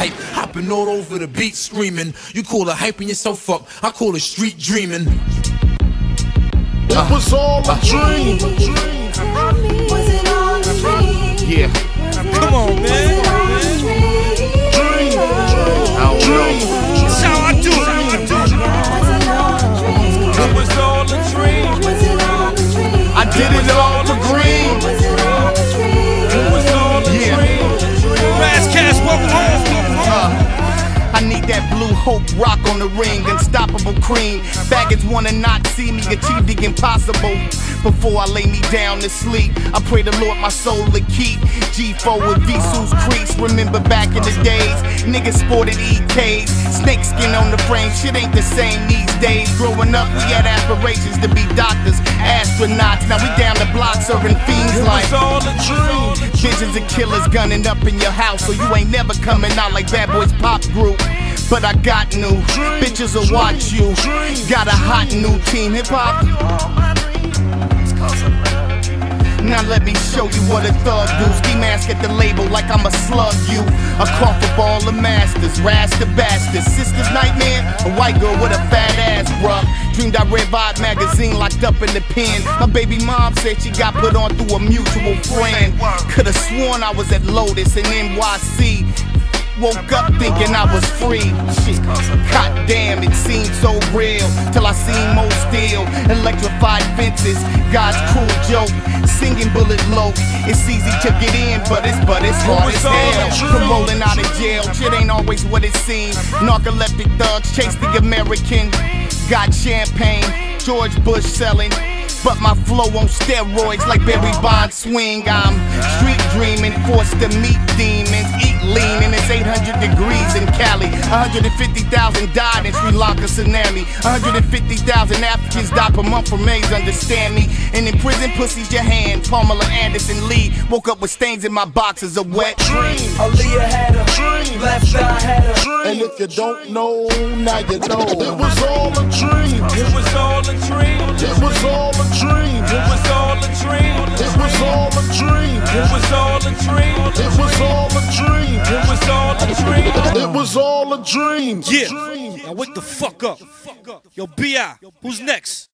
type, hopping all over the beat screaming. You call it hyping yourself up, I call it street dreaming. It was all a dream. Was it all a dream? Yeah. Come on, man. Dream. That's how I do it. It was all a dream. I did it all for green. It was all a dream. Razzcast, welcome home. I need that blue hope rock on the ring, unstoppable cream. Faggots wanna not see me achieve the impossible. Before I lay me down to sleep, I pray the Lord my soul to keep. G4 with Visu's crease. Remember back in the days, niggas sported EKs, snakeskin on the frame. Shit ain't the same these days. Growing up, we had aspirations to be doctors, astronauts. Now we down the block serving fiends like. It was all a dream. Visions of killers gunning up in your house, so you ain't never coming out like Bad Boys Pop Group. But I got new bitches will watch you. Got a hot new team, hip hop. Now let me show you what a thug do. Ski mask at the label like I'm a slug you. A cough ball of masters, Rasta bastards. Sister's nightmare, a white girl with a fat ass, bruh. Dreamed I read Vibe magazine locked up in the pen. My baby mom said she got put on through a mutual friend. Could've sworn I was at Lotus in NYC. Woke up thinking I was free. Shit, god damn, it seemed so real. Till I seen Mo Steel, electrified fences, God's cruel joke, singing Bullet Low. It's easy to get in, but it's hard as hell. From rolling out of jail, shit ain't always what it seems. Narcoleptic thugs chase the American. Got champagne, George Bush selling. But my flow on steroids like Barry Bonds swing. I'm street dreaming, forced to meet demons, eat lean, and it's 800 degrees in Cali. 150,000 died in Sri Lanka tsunami. 150,000 Africans die per month from AIDS, understand me. And in prison, pussy's your hand. Pamela Anderson Lee woke up with stains in my boxes of wet dream. Aaliyah had a dream, left eye had a dream. And if you don't know, now you know. It was all a dream. It was all a dream. It was all a dream. It was all a dream. It was all a dream. It was all a dream. It was all a dream. It was all a dream. It was all a dream. Yeah. Now wake the fuck up. Yo, B.I., who's next?